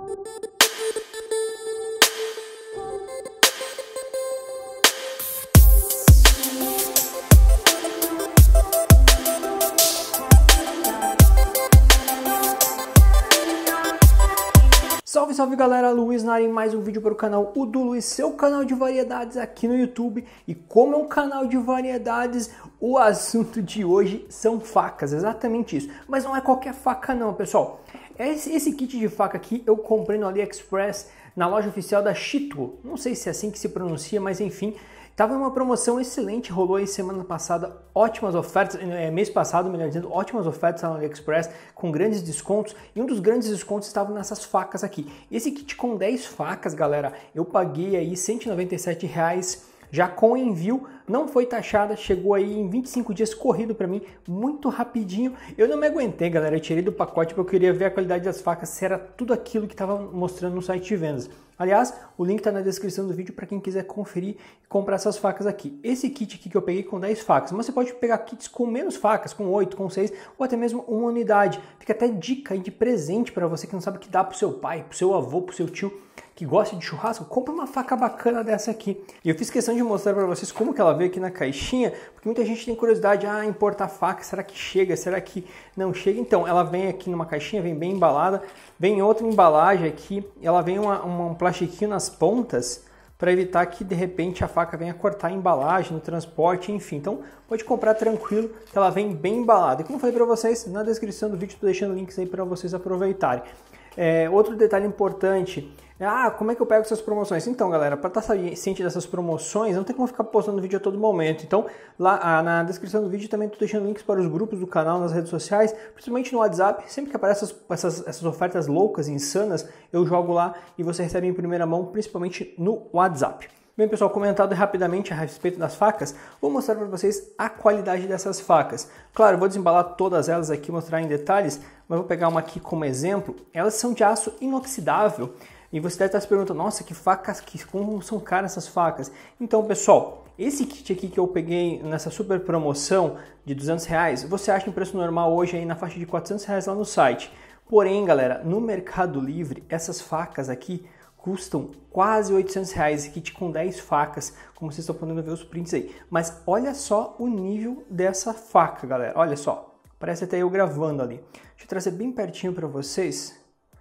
Salve, salve galera, Luiz Nari em mais um vídeo para o canal O do Luiz, seu canal de variedades aqui no YouTube. E como é um canal de variedades, o assunto de hoje são facas, exatamente isso. Mas não é qualquer faca não, pessoal. Esse kit de faca aqui eu comprei no AliExpress, na loja oficial da Shito. Não sei se é assim que se pronuncia, mas enfim. Tava uma promoção excelente, rolou aí semana passada, ótimas ofertas, mês passado, melhor dizendo, ótimas ofertas no AliExpress, com grandes descontos, e um dos grandes descontos estava nessas facas aqui. Esse kit com 10 facas, galera, eu paguei aí R$ 197, já com envio, não foi taxada, chegou aí em 25 dias corrido para mim, muito rapidinho. Eu não me aguentei, galera, eu tirei do pacote porque eu queria ver a qualidade das facas, se era tudo aquilo que estava mostrando no site de vendas. Aliás, o link está na descrição do vídeo para quem quiser conferir e comprar essas facas aqui. Esse kit aqui que eu peguei com 10 facas, mas você pode pegar kits com menos facas, com 8, com 6 ou até mesmo uma unidade. Fica até dica aí de presente para você que não sabe o que dá para o seu pai, para o seu avô, para o seu tio que gosta de churrasco. Compra uma faca bacana dessa aqui. E eu fiz questão de mostrar para vocês como que ela veio aqui na caixinha, porque muita gente tem curiosidade, importar faca, será que chega, será que não chega? Então, ela vem aqui numa caixinha, vem bem embalada, vem outra embalagem aqui, ela vem um plastiquinho nas pontas, para evitar que de repente a faca venha cortar a embalagem no transporte, enfim. Então pode comprar tranquilo, que ela vem bem embalada. E como eu falei para vocês, na descrição do vídeo estou deixando links aí para vocês aproveitarem. Outro detalhe importante, como é que eu pego essas promoções? Então, galera, para estar ciente dessas promoções, não tem como ficar postando vídeo a todo momento. Então, lá na descrição do vídeo também estou deixando links para os grupos do canal nas redes sociais, principalmente no WhatsApp. Sempre que aparecem essas ofertas loucas, insanas, eu jogo lá e você recebe em primeira mão, principalmente no WhatsApp. Bem, pessoal, comentado rapidamente a respeito das facas, vou mostrar para vocês a qualidade dessas facas. Claro, eu vou desembalar todas elas aqui, mostrar em detalhes, mas vou pegar uma aqui como exemplo. Elas são de aço inoxidável e você deve estar se perguntando, nossa, que facas, como são caras essas facas? Então, pessoal, esse kit aqui que eu peguei nessa super promoção de R$200, você acha em preço normal hoje aí na faixa de R$400 lá no site. Porém, galera, no Mercado Livre, essas facas aqui custam quase R$800, esse kit com 10 facas, como vocês estão podendo ver os prints aí. Mas olha só o nível dessa faca, galera, olha só, parece até eu gravando ali. Deixa eu trazer bem pertinho para vocês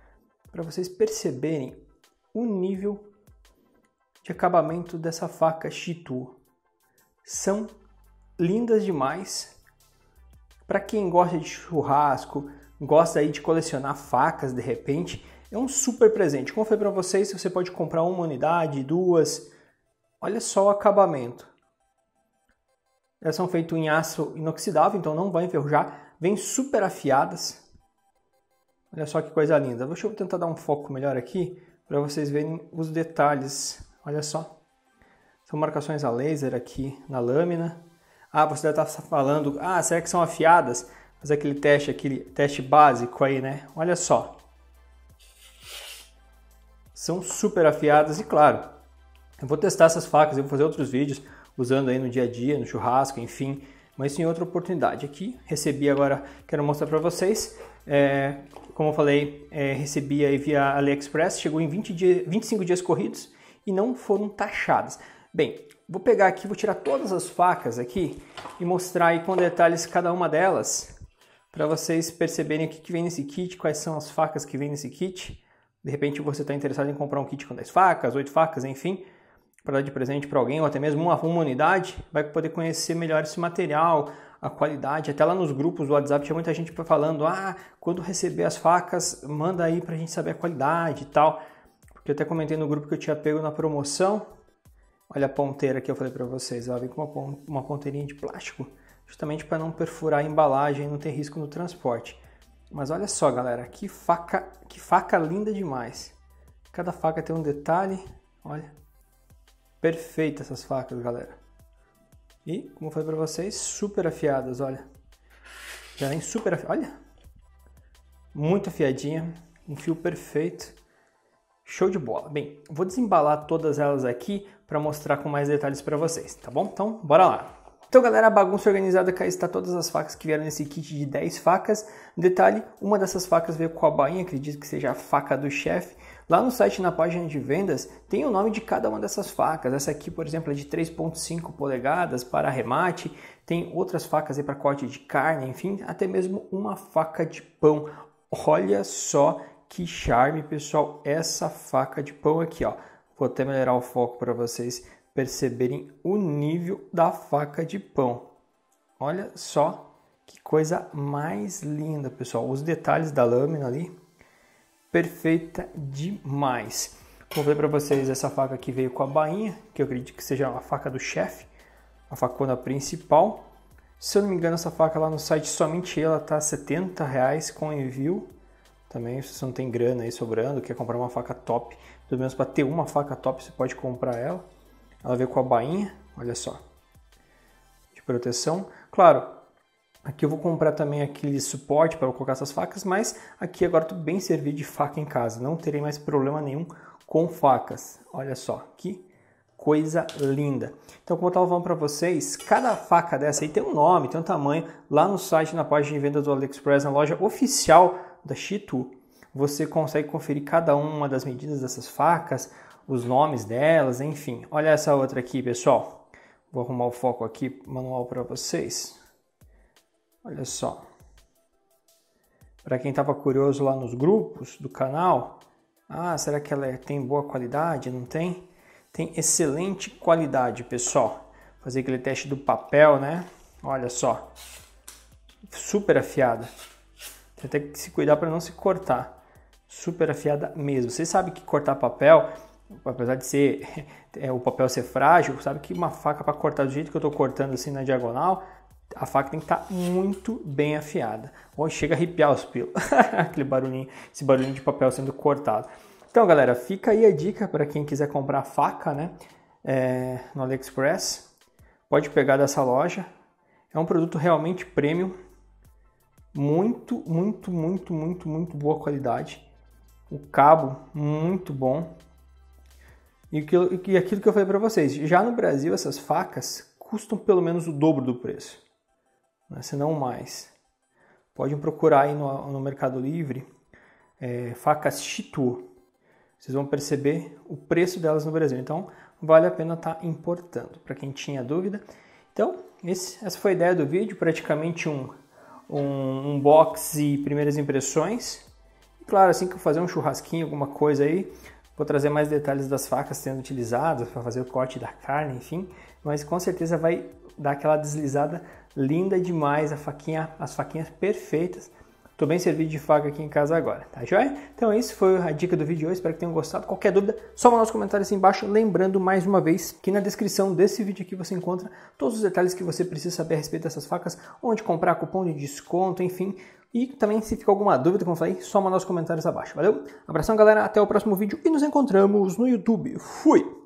perceberem o nível de acabamento dessa faca Shito. São lindas demais. Para quem gosta de churrasco, gosta aí de colecionar facas de repente, é um super presente. Como eu falei para vocês, você pode comprar uma unidade, duas. Olha só o acabamento. Elas são feitas em aço inoxidável, então não vai enferrujar. Vêm super afiadas. Olha só que coisa linda. Deixa eu tentar dar um foco melhor aqui, para vocês verem os detalhes. Olha só. São marcações a laser aqui na lâmina. Você deve estar falando, será que são afiadas? Fazer aquele teste básico aí, né? Olha só. São super afiadas e claro, eu vou testar essas facas, eu vou fazer outros vídeos usando aí no dia a dia, no churrasco, enfim, mas isso em outra oportunidade. Aqui, recebi agora, quero mostrar para vocês, como eu falei, recebi aí via AliExpress, chegou em 25 dias corridos e não foram taxadas. Bem, vou pegar aqui, vou tirar todas as facas aqui e mostrar aí com detalhes cada uma delas, para vocês perceberem o que vem nesse kit, quais são as facas que vem nesse kit. De repente você está interessado em comprar um kit com 10 facas, 8 facas, enfim, para dar de presente para alguém, ou até mesmo uma unidade, vai poder conhecer melhor esse material, a qualidade. Até lá nos grupos do WhatsApp tinha muita gente falando, quando receber as facas, manda aí para a gente saber a qualidade e tal. Porque eu até comentei no grupo que eu tinha pego na promoção. Olha a ponteira que eu falei para vocês, ela vem com uma ponteirinha de plástico, justamente para não perfurar a embalagem e não ter risco no transporte. Mas olha só, galera, que faca linda demais. Cada faca tem um detalhe, olha. Perfeita essas facas, galera. E, como eu falei pra vocês, super afiadas, olha. Já vem super afiada, olha. Muito afiadinha, um fio perfeito. Show de bola. Bem, vou desembalar todas elas aqui para mostrar com mais detalhes para vocês, tá bom? Então, bora lá. Então, galera, a bagunça organizada, cá está todas as facas que vieram nesse kit de 10 facas. Detalhe, uma dessas facas veio com a bainha, acredito que seja a faca do chefe, Lá no site, na página de vendas, tem o nome de cada uma dessas facas. Essa aqui, por exemplo, é de 3,5 polegadas para arremate. Tem outras facas aí para corte de carne, enfim, até mesmo uma faca de pão. Olha só que charme, pessoal, essa faca de pão aqui, ó. Vou até melhorar o foco para vocês perceberem o nível da faca de pão. Olha só que coisa mais linda, pessoal. Os detalhes da lâmina ali, perfeita demais. Vou ver para vocês, essa faca aqui veio com a bainha, que eu acredito que seja a faca do chefe, a facona principal. Se eu não me engano, essa faca lá no site, somente ela tá R$70 com envio. Também, se você não tem grana aí sobrando, quer comprar uma faca top, pelo menos para ter uma faca top, você pode comprar ela. Ela veio com a bainha, olha só, de proteção. Claro, aqui eu vou comprar também aquele suporte para colocar essas facas, mas aqui agora estou bem servido de faca em casa. Não terei mais problema nenhum com facas. Olha só, que coisa linda. Então, como eu estava falando para vocês, cada faca dessa aí tem um nome, tem um tamanho. Lá no site, na página de venda do AliExpress, na loja oficial da Shitu, você consegue conferir cada uma das medidas dessas facas, os nomes delas, enfim. Olha essa outra aqui, pessoal. Vou arrumar o foco aqui, manual para vocês. Olha só. Para quem estava curioso lá nos grupos do canal, será que ela tem boa qualidade? Não tem? Tem excelente qualidade, pessoal. Fazer aquele teste do papel, né? Olha só. Super afiada. Tem até que se cuidar para não se cortar. Super afiada mesmo. Vocês sabem que cortar papel, apesar de ser o papel ser frágil, sabe que uma faca para cortar do jeito que eu estou cortando assim na diagonal, a faca tem que estar muito bem afiada. Ou chega a arrepiar os pelos. Aquele barulhinho, esse barulhinho de papel sendo cortado. Então, galera, fica aí a dica para quem quiser comprar faca, né, no AliExpress. Pode pegar dessa loja. É um produto realmente premium. Muito boa qualidade. O cabo, muito bom. E aquilo que eu falei para vocês, já no Brasil essas facas custam pelo menos o dobro do preço, né? Se não mais. Podem procurar aí no Mercado Livre, facas Shitu. Vocês vão perceber o preço delas no Brasil. Então, vale a pena estar importando, para quem tinha dúvida. Então, essa foi a ideia do vídeo, praticamente um unboxing e primeiras impressões. E claro, assim que eu fazer um churrasquinho, alguma coisa aí, vou trazer mais detalhes das facas sendo utilizadas para fazer o corte da carne, enfim. Mas com certeza vai dar aquela deslizada linda demais, as faquinhas perfeitas. Estou bem servido de faca aqui em casa agora, tá joia? Então isso foi a dica do vídeo de hoje, espero que tenham gostado. Qualquer dúvida, só mandar nos comentários aí embaixo. Lembrando mais uma vez que na descrição desse vídeo aqui você encontra todos os detalhes que você precisa saber a respeito dessas facas, onde comprar, cupom de desconto, enfim. E também se ficar alguma dúvida, como eu falei, só mandar nos comentários abaixo, valeu? Abração, galera, até o próximo vídeo e nos encontramos no YouTube. Fui!